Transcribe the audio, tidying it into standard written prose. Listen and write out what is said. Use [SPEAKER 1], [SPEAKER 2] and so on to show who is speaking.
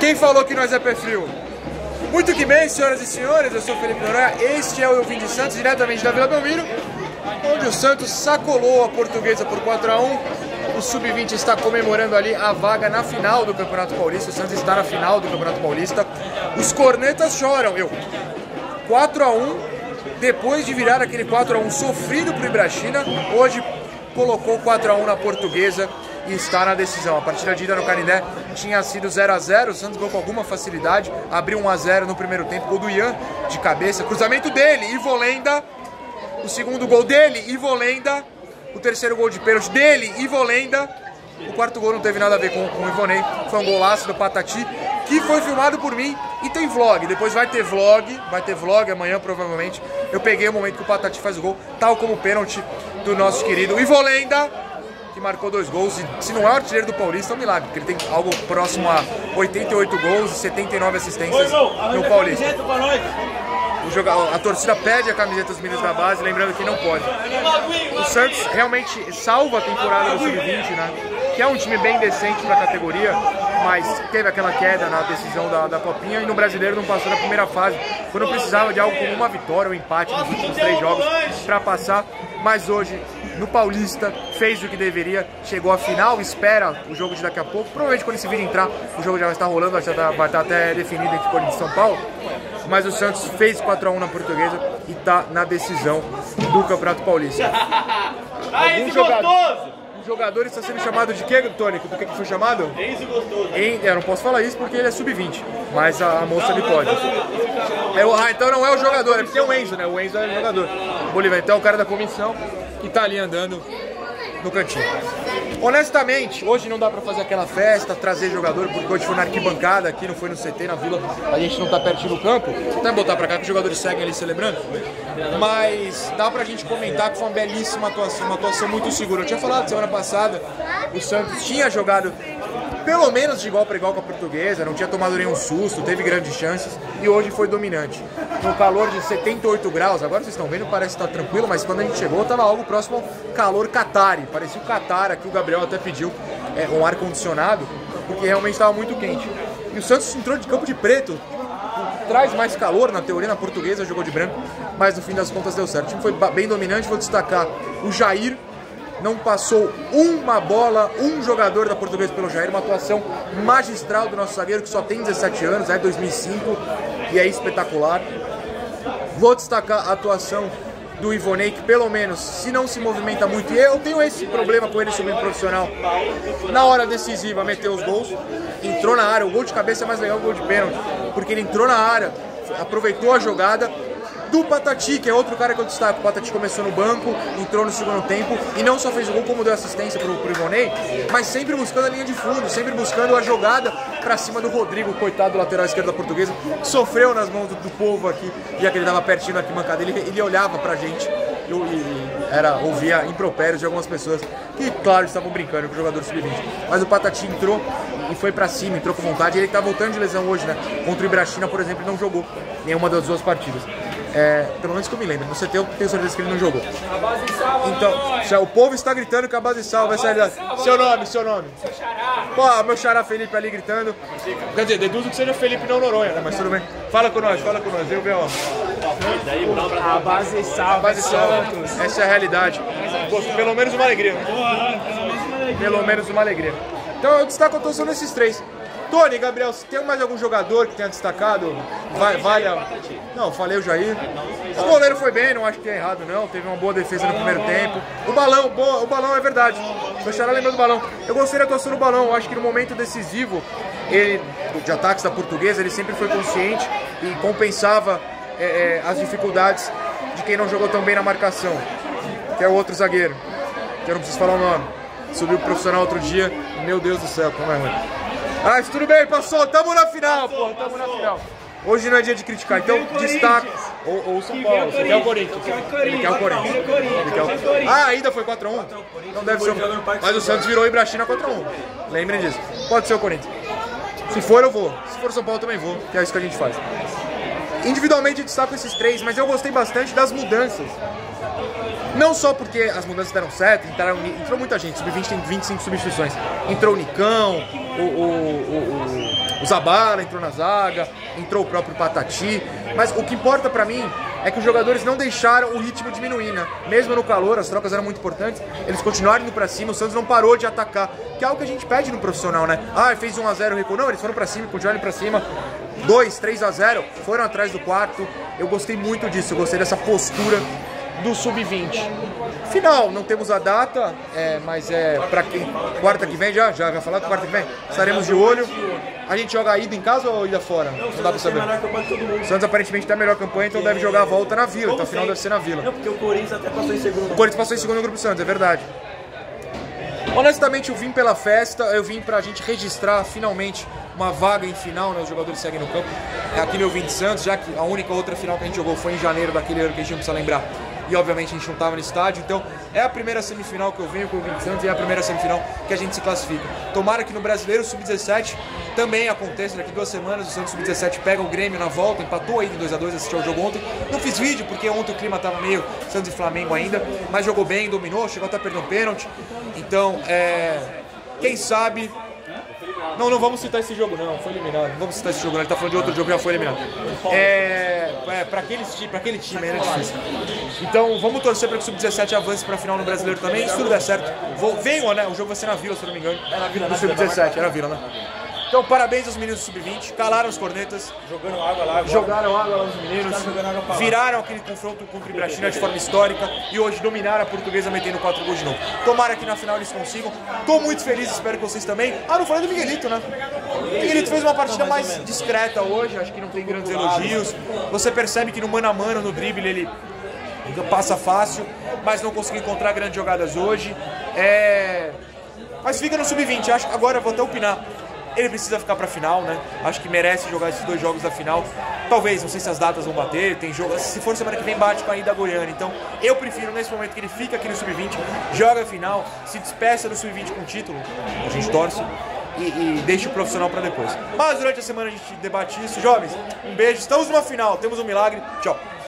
[SPEAKER 1] Quem falou que nós é pé frio? Muito que bem, senhoras e senhores, eu sou o Felipe Noronha, este é o Eu Vim de Santos, diretamente da Vila Belmiro, onde o Santos sacolou a Portuguesa por 4 a 1. O Sub-20 está comemorando ali a vaga na final do Campeonato Paulista, o Santos está na final do Campeonato Paulista. Os cornetas choram, 4 a 1, depois de virar aquele 4 a 1 sofrido para o Ibrachina, hoje colocou 4 a 1 na Portuguesa e está na decisão. A partida de ida no Canindé tinha sido 0 a 0, o Santos ganhou com alguma facilidade, abriu 1 a 0 no primeiro tempo, gol do Ian de cabeça, cruzamento dele, Ivolenda, o segundo gol dele, Ivolenda, o terceiro gol de pênalti dele, Ivolenda, o quarto gol não teve nada a ver com o Ivonei, foi um golaço do Patati, que foi filmado por mim e tem vlog, depois vai ter vlog amanhã provavelmente. Eu peguei o momento que o Patati faz o gol, tal como o pênalti do nosso querido Ivolenda, que marcou 2 gols, e se não é o artilheiro do Paulista, é um milagre, porque ele tem algo próximo a 88 gols e 79 assistências no Paulista. A torcida pede a camiseta dos meninos da base, lembrando que não pode. O Santos realmente salva a temporada do Sub-20, né? Que é um time bem decente para a categoria, mas teve aquela queda na decisão da Copinha e no Brasileiro não passou na primeira fase, quando precisava de algo como uma vitória ou um empate nos últimos 3 jogos para passar, mas hoje no Paulista fez o que deveria, chegou à final, espera o jogo de daqui a pouco, provavelmente quando esse vídeo entrar o jogo já vai estar rolando, vai estar até definido entre Corinthians e São Paulo, mas o Santos fez 4 a 1 na Portuguesa e está na decisão do Campeonato Paulista. Um jogador está sendo chamado de quê, Tônico? Do que foi chamado?
[SPEAKER 2] Enzo Gostoso.
[SPEAKER 1] Eu não posso falar isso porque ele é sub-20, mas a moça me pode. Então não é o jogador, é porque é o Enzo, né? O Enzo é o jogador. Bolívar, então é o cara da comissão que tá ali andando no cantinho. Honestamente, hoje não dá pra fazer aquela festa, trazer jogador, porque hoje foi na arquibancada aqui, não foi no CT, na Vila, a gente não tá pertinho do campo, até botar pra cá que os jogadores seguem ali celebrando, mas dá pra gente comentar que foi uma belíssima atuação, uma atuação muito segura. Eu tinha falado semana passada, o Santos tinha jogado pelo menos de igual para igual com a Portuguesa, não tinha tomado nenhum susto, teve grandes chances e hoje foi dominante. No calor de 78 graus, agora vocês estão vendo, parece que está tranquilo, mas quando a gente chegou estava algo próximo ao calor Qatari, parecia o Qatar, aqui o Gabriel até pediu um ar-condicionado, porque realmente estava muito quente. E o Santos entrou de campo de preto, traz mais calor, na teoria, na Portuguesa jogou de branco, mas no fim das contas deu certo. O time foi bem dominante, vou destacar o Jair, não passou uma bola, um jogador da Portuguesa pelo Jair, uma atuação magistral do nosso zagueiro que só tem 17 anos, é 2005 e é espetacular. Vou destacar a atuação do Ivonei, que pelo menos, se não se movimenta muito, e eu tenho esse problema com ele subindo profissional, na hora decisiva meteu os gols, entrou na área, o gol de cabeça é mais legal que o gol de pênalti, porque ele entrou na área, aproveitou a jogada, do Patati, que é outro cara que eu destaco. O Patati começou no banco, entrou no segundo tempo e não só fez o gol, como deu assistência pro Ivonei, mas sempre buscando a linha de fundo, sempre buscando a jogada pra cima do Rodrigo, coitado do lateral esquerdo da Portuguesa, que sofreu nas mãos do povo aqui, já que ele tava pertinho da arquibancada, ele olhava pra gente e ouvia impropérios de algumas pessoas que, claro, estavam brincando com o jogador sub-20. Mas o Patati entrou e foi pra cima, entrou com vontade. Ele que tá voltando de lesão hoje, né? Contra o Ibrachina, por exemplo, ele não jogou nenhuma das 2 partidas. Pelo menos que eu me lembro, no CT eu tenho certeza que ele não jogou. Então, já, o povo está gritando que a base salva essa realidade. Seu nome. Pô, meu xará Felipe ali gritando. Quer dizer, deduzo que seja Felipe não Noronha, né? Mas tudo bem. Fala com nós, eu venho, ó.
[SPEAKER 3] A base salva.
[SPEAKER 1] Essa é a realidade. Pô, pelo menos uma alegria, né? Pelo menos uma alegria. Então eu destaco a atuação desses 3. Tony, Gabriel, se tem mais algum jogador que tenha destacado, vale a... Não, falei o Jair. O goleiro foi bem, não acho que é errado não, teve uma boa defesa no primeiro tempo. O balão é verdade, meu xará lembrou do balão. Eu gostei da atuação do balão, eu acho que no momento decisivo, ele, de ataques da Portuguesa, ele sempre foi consciente e compensava as dificuldades de quem não jogou tão bem na marcação, que é o outro zagueiro, que eu não preciso falar o nome. Subiu pro profissional outro dia, meu Deus do céu, como é ruim. Ah, tudo bem, passou, tamo na final, pô, tamo na final. Hoje não é dia de criticar, então destaque. Ou São Paulo, você quer o Corinthians. Ele quer o Corinthians. Ah, ainda foi 4 a 1? Não deve ser o... Mas o Santos virou o Ibrachina 4 a 1. Lembrem disso. Pode ser o Corinthians. Se for, eu vou. Se for o São Paulo, eu também vou, que é isso que a gente faz. Individualmente, eu destaco esses 3, mas eu gostei bastante das mudanças. Não só porque as mudanças deram certo, entrou muita gente, sub-20 tem 25 substituições. Entrou o Nicão, o Zabala entrou na zaga, entrou o próprio Patati, mas o que importa pra mim é que os jogadores não deixaram o ritmo diminuir, né? Mesmo no calor, as trocas eram muito importantes, eles continuaram indo pra cima, o Santos não parou de atacar, que é algo que a gente pede no profissional, né? Ah, fez 1-0, recuou. Não, eles foram pra cima, continuaram indo pra cima, 2, 3-0, foram atrás do quarto. Eu gostei muito disso, eu gostei dessa postura do Sub-20. Final, não temos a data, mas pra quem, quarta que vem, já vai falar, quarta que vem, estaremos de olho. A gente joga a ida em casa ou ida fora? Não dá pra saber. O Santos aparentemente tem a melhor campanha, então deve jogar a volta na Vila, então a final deve ser na Vila.
[SPEAKER 3] Não, porque o Corinthians até passou em segundo.
[SPEAKER 1] O Corinthians passou em segundo no Grupo Santos, é verdade. Honestamente, eu vim pela festa, eu vim pra gente registrar finalmente uma vaga em final, né? Os jogadores seguem no campo. Aqui eu vim de Santos, já que a única outra final que a gente jogou foi em janeiro daquele ano que a gente não precisa lembrar. E obviamente a gente não estava no estádio, então é a primeira semifinal que eu venho com o 20 Santos e é a primeira semifinal que a gente se classifica. Tomara que no Brasileiro Sub-17 também aconteça, daqui 2 semanas o Santos Sub-17 pega o Grêmio na volta, empatou aí em 2-2, assistiu ao jogo ontem. Não fiz vídeo porque ontem o clima estava meio Santos e Flamengo ainda, mas jogou bem, dominou, chegou até a perder um pênalti. Então, quem sabe... Não vamos citar esse jogo não, foi eliminado. Não vamos citar esse jogo não, ele tá falando de outro jogo que já foi eliminado. Pra aquele time era difícil. Então vamos torcer para que o Sub-17 avance pra final no Brasileiro também, se tudo der certo. Venham, né? O jogo vai ser na Vila, se eu não me engano. É na Vila, no Sub-17, era na Vila, né? Então parabéns aos meninos do Sub-20, calaram os cornetas.
[SPEAKER 3] Jogando água lá agora.
[SPEAKER 1] Jogaram água lá os meninos. Viraram aquele confronto contra o Ibrachina de forma histórica e hoje dominaram a Portuguesa metendo 4 gols de novo. Tomara que na final eles consigam. Tô muito feliz, espero que vocês também. Não falei do Miguelito, né? O Miguelito fez uma partida mais discreta hoje, acho que não tem grandes elogios. Você percebe que no mano a mano, no drible, ele passa fácil, mas não conseguiu encontrar grandes jogadas hoje. Mas fica no Sub-20, acho que agora eu vou até opinar. Ele precisa ficar pra final, né? Acho que merece jogar esses 2 jogos da final. Talvez, não sei se as datas vão bater, tem jogo. Se for semana que vem, bate com a ida Goiânia. Então, eu prefiro, nesse momento, que ele fique aqui no Sub-20, joga a final, se despeça do Sub-20 com o título, a gente torce, e deixa o profissional pra depois. Mas durante a semana a gente debate isso. Jovens, um beijo, estamos numa final, temos um milagre. Tchau.